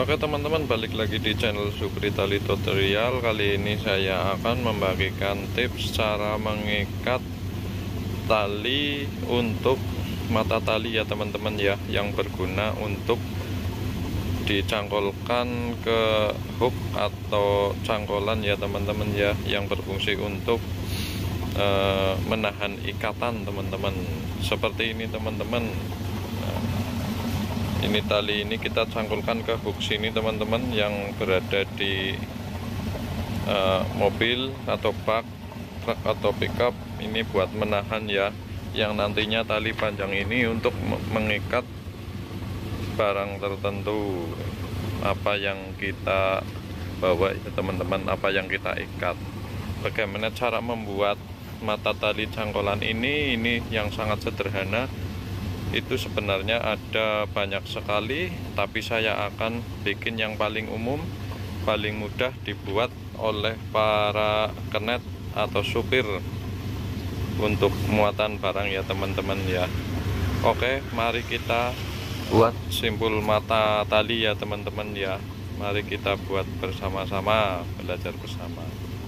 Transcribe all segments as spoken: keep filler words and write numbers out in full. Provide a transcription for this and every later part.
Oke teman-teman, balik lagi di channel Supri Tali Tutorial. Kali ini saya akan membagikan tips cara mengikat tali untuk mata tali ya teman-teman ya, yang berguna untuk dicangkolkan ke hook atau cangkolan ya teman-teman ya, yang berfungsi untuk uh, menahan ikatan teman-teman. Seperti ini teman-teman. Ini tali ini kita cangkulkan ke hook sini teman-teman, yang berada di uh, mobil atau bak, truk atau pickup. Ini buat menahan ya, yang nantinya tali panjang ini untuk mengikat barang tertentu, apa yang kita bawa ya teman-teman, apa yang kita ikat. Bagaimana cara membuat mata tali cangkolan ini? Ini yang sangat sederhana. Itu sebenarnya ada banyak sekali, tapi saya akan bikin yang paling umum, paling mudah dibuat oleh para kenet atau supir untuk muatan barang ya teman-teman ya. Oke, mari kita buat simpul mata tali ya teman-teman ya. Mari kita buat bersama-sama, belajar bersama.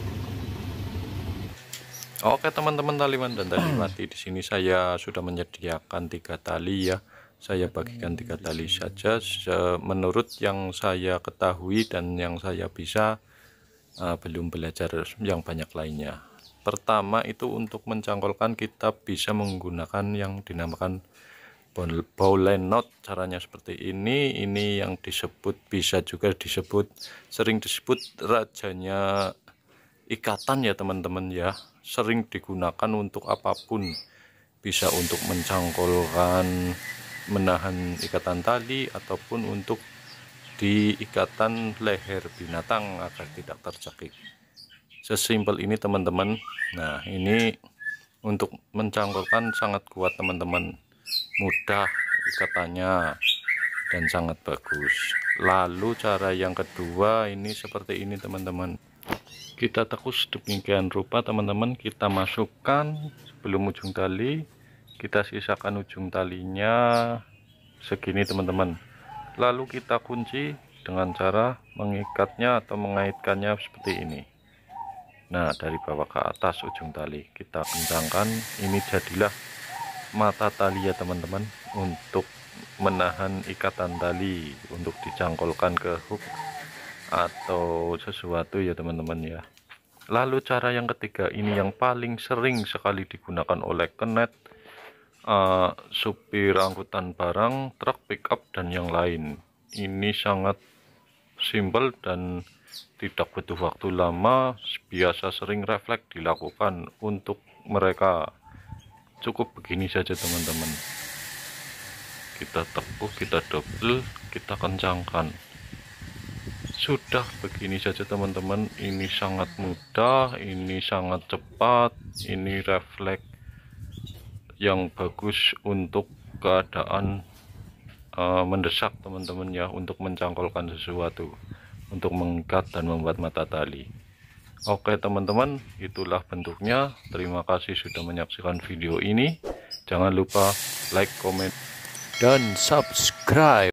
Oke teman-teman, taliman dan tali mati di sini saya sudah menyediakan tiga tali ya. Saya bagikan tiga tali saja menurut yang saya ketahui dan yang saya bisa, uh, belum belajar yang banyak lainnya. Pertama itu untuk mencangkolkan kita bisa menggunakan yang dinamakan bowline knot. Caranya seperti ini. Ini yang disebut, bisa juga disebut, sering disebut rajanya ikatan ya teman-teman ya. Sering digunakan untuk apapun, bisa untuk mencangkolkan, menahan ikatan tali, ataupun untuk di ikatan leher binatang agar tidak tercekik. Sesimpel ini teman-teman. Nah, ini untuk mencangkolkan sangat kuat teman-teman, mudah ikatannya dan sangat bagus. Lalu cara yang kedua ini seperti ini teman-teman. Kita tekus demikian rupa teman-teman, kita masukkan sebelum ujung tali, kita sisakan ujung talinya segini teman-teman. Lalu kita kunci dengan cara mengikatnya atau mengaitkannya seperti ini. Nah, dari bawah ke atas ujung tali kita kencangkan. Ini jadilah mata tali ya teman-teman, untuk menahan ikatan tali untuk dicangkolkan ke hook atau sesuatu ya teman-teman ya. Lalu cara yang ketiga ini yang paling sering sekali digunakan oleh kenet, uh, supir angkutan barang, truk, pickup dan yang lain. Ini sangat simpel dan tidak butuh waktu lama, biasa sering refleks dilakukan untuk mereka. Cukup begini saja teman-teman, kita tekuk, kita double, kita kencangkan. Sudah begini saja teman-teman. Ini sangat mudah, ini sangat cepat, ini refleks yang bagus untuk keadaan uh, mendesak teman-teman ya, untuk mencangkolkan sesuatu, untuk mengikat dan membuat mata tali. Oke teman-teman, itulah bentuknya. Terima kasih sudah menyaksikan video ini. Jangan lupa like, comment dan subscribe.